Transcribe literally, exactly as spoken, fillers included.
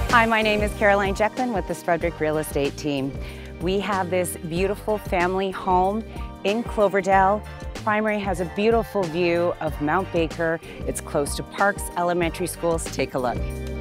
Hi, my name is Caroline Jeckman with the Strudwick Real Estate Team. We have this beautiful family home in Cloverdale. Primary has a beautiful view of Mount Baker. It's close to parks, elementary schools. Take a look.